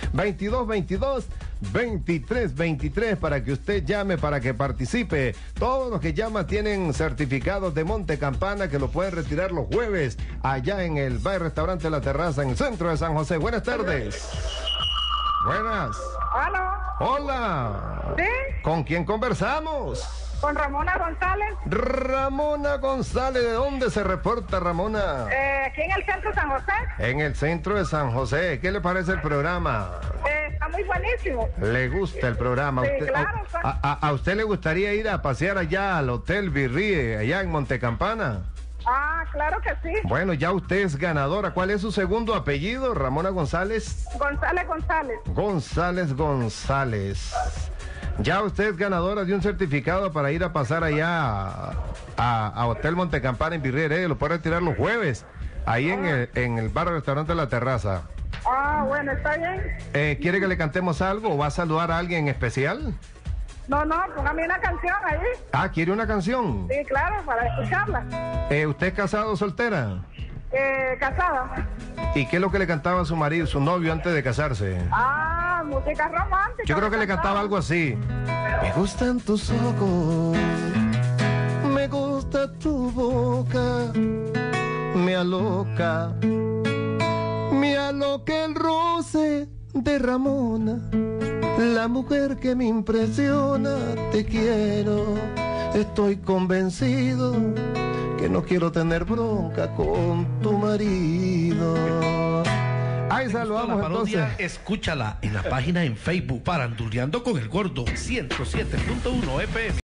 2222-2323 para que usted llame, para que participe. Todos los que llaman tienen certificados de Monte Campana que lo pueden retirar los jueves allá en el bar restaurante La Terraza en el centro de San José. Buenas tardes. Buenas. ¿Aló? Hola. ¿Sí? ¿Con quién conversamos? Con Ramona González. Ramona González, ¿de dónde se reporta, Ramona? Aquí en el centro de San José. En el centro de San José. ¿Qué le parece el programa? Está muy buenísimo. ¿Le gusta el programa? Sí, ¿Usted, claro. a usted le gustaría ir a pasear allá al Hotel Virrie, allá en Montecampana? Ah, claro que sí. Bueno, ya usted es ganadora. ¿Cuál es su segundo apellido, Ramona González? González González. González González. Ya usted es ganadora de un certificado para ir a pasar allá a Hotel Montecampana en Virrie. Lo puede retirar los jueves, ahí en el bar restaurante La Terraza. Ah, bueno, está bien. ¿Quiere que le cantemos algo o va a saludar a alguien en especial? No, póngame una canción ahí. Ah, ¿quiere una canción? Sí, claro, para escucharla. ¿Usted es casado o soltera? Casada. ¿Y qué es lo que le cantaba a su marido, su novio, antes de casarse? Ah, música romántica. Yo creo que le cantaba algo así. Me gustan tus ojos, me gusta tu boca, me aloca el roce de Ramona, la mujer que me impresiona. Te quiero, estoy convencido que no quiero tener bronca con tu marido. Ahí saludamos la parodia, entonces. escúchala en la página en Facebook Faranduleando con el Gordo 107.1 FM.